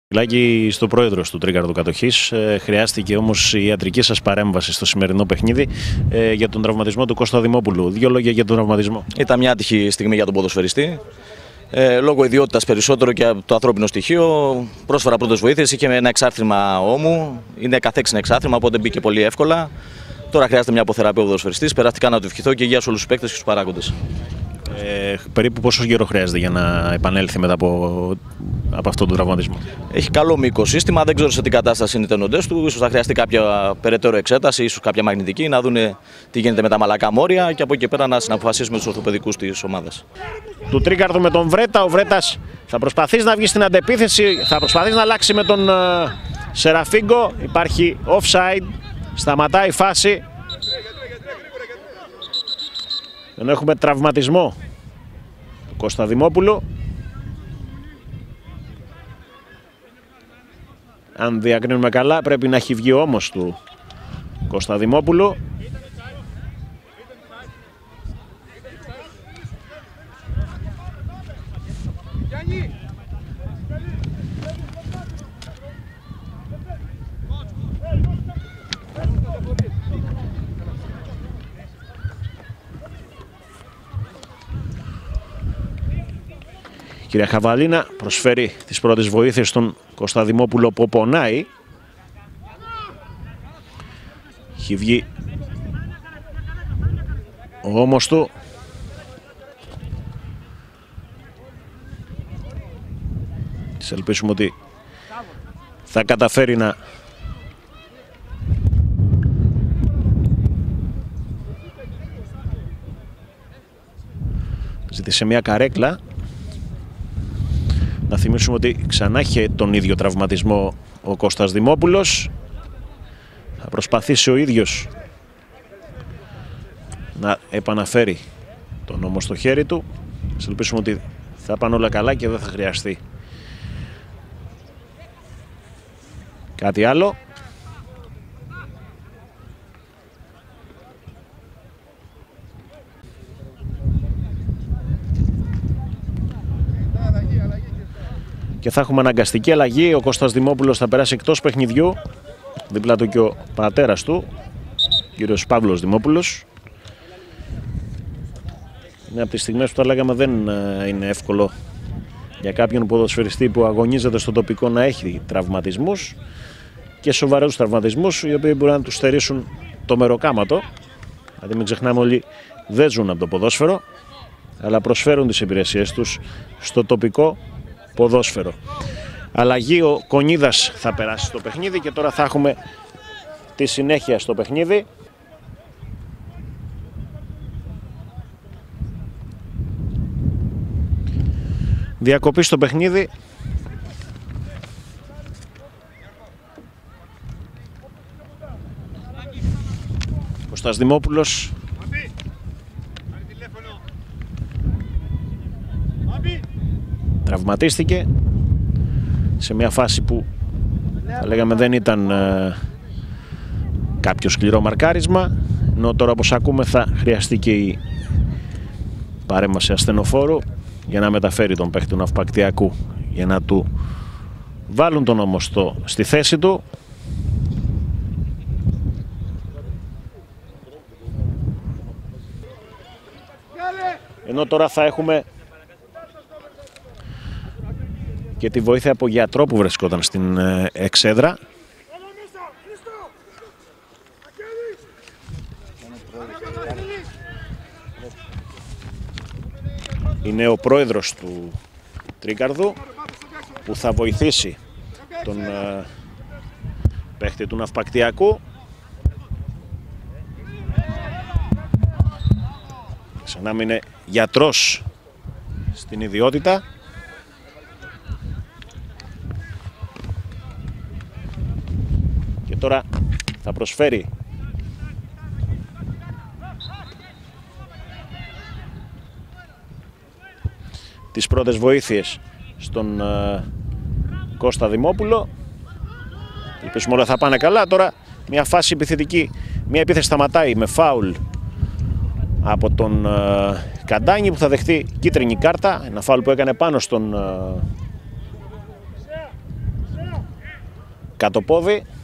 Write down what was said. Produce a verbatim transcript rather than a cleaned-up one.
Μιλάκι στο πρόεδρο του Τρίκαρδου κατοχής. Ε, χρειάστηκε όμως η ιατρική σας παρέμβαση στο σημερινό παιχνίδι ε, για τον τραυματισμό του Κώστα Δημόπουλου. Δύο λόγια για τον τραυματισμό. Ήταν μια άτυχη στιγμή για τον ποδοσφαιριστή. Ε, λόγω ιδιότητας περισσότερο και το ανθρώπινο στοιχείο, πρόσφερα πρώτες βοήθειες, είχε ένα εξάρτημα ώμου. Είναι καθέξινο εξάρτημα, οπότε μπήκε πολύ εύκολα. Τώρα χρειάζεται μια αποθεραπεία ο ποδοσφαιριστής. Περαστικά να του ευχηθώ και υγεία σε όλους τους παίκτες και τους παράγοντες. Ε, περίπου πόσο καιρό χρειάζεται για να επανέλθει μετά από, από αυτόν τον τραυματισμό? Έχει καλό μυϊκό σύστημα, δεν ξέρω σε τι κατάσταση είναι οι τενοντές του. Ίσως θα χρειαστεί κάποια περαιτέρω εξέταση, ίσως κάποια μαγνητική, να δουν τι γίνεται με τα μαλακά μόρια και από εκεί πέρα να συναποφασίσουμε τους ορθοπαιδικούς της ομάδας. Του Τρίκαρδου με τον Βρέτα. Ο Βρέτας θα προσπαθήσει να βγει στην αντεπίθεση, θα προσπαθήσει να αλλάξει με τον uh, Σεραφίγκο. Υπάρχει offside, σταματάει η φάση. Ενώ έχουμε τραυματισμό του Κώστα Δημόπουλου. Αν διακρίνουμε καλά, πρέπει να έχει βγει όμως του Κώστα Δημόπουλου. Η κυρία Χαβαλίνα προσφέρει τις πρώτες βοήθειες στον Κώστα Δημόπουλο που πονάει. Έχει βγει ο ώμος του. Της ελπίσουμε ότι θα καταφέρει να ζήτησε μια καρέκλα. Να θυμίσουμε ότι ξανά είχε τον ίδιο τραυματισμό ο Κώστας Δημόπουλος. Θα προσπαθήσει ο ίδιος να επαναφέρει τον ώμο στο χέρι του. Σας ελπίσουμε ότι θα πάνε όλα καλά και δεν θα χρειαστεί κάτι άλλο. Και θα έχουμε αναγκαστική αλλαγή. Ο Κώστας Δημόπουλος θα περάσει εκτός παιχνιδιού. Δίπλα του και ο πατέρας του, κύριος Παύλος Δημόπουλος. Είναι από τις στιγμές που τα λέγαμε δεν είναι εύκολο για κάποιον ποδοσφαιριστή που αγωνίζεται στο τοπικό να έχει τραυματισμούς και σοβαρούς τραυματισμούς, οι οποίοι μπορεί να του στερήσουν το μεροκάματο. Δηλαδή μην ξεχνάμε, όλοι δεν ζουν από το ποδόσφαιρο, αλλά προσφέρουν τις υπηρεσίες τους στο τοπικό ποδόσφαιρο. Αλλαγή, ο Κονίδας θα περάσει στο παιχνίδι και τώρα θα έχουμε τη συνέχεια στο παιχνίδι. Διακοπή στο παιχνίδι. Κώστας Δημόπουλος. Τραυματίστηκε σε μια φάση που θα λέγαμε δεν ήταν ε, κάποιο σκληρό μαρκάρισμα, ενώ τώρα όπως ακούμε θα χρειαστεί και η παρέμβαση ασθενοφόρου για να μεταφέρει τον παίχτη του Ναυπακτιακού, για να του βάλουν τον ώμο στο, στη θέση του. Ενώ τώρα θα έχουμε και τη βοήθεια από γιατρό που βρισκόταν στην εξέδρα. Είναι ο πρόεδρος του Τρίκαρδου που θα βοηθήσει τον παίχτη του Ναυπακτιακού. Ξανά είναι γιατρός στην ιδιότητα. Και τώρα θα προσφέρει τις πρώτες βοήθειες στον uh, Κώστα Δημόπουλο. Ελπίζουμε όλα θα πάνε καλά. Τώρα μια φάση επιθετική, μια επίθεση σταματάει με φάουλ από τον uh, Καντάνη που θα δεχτεί κίτρινη κάρτα. Ένα φάουλ που έκανε πάνω στον uh, κάτω πόδι.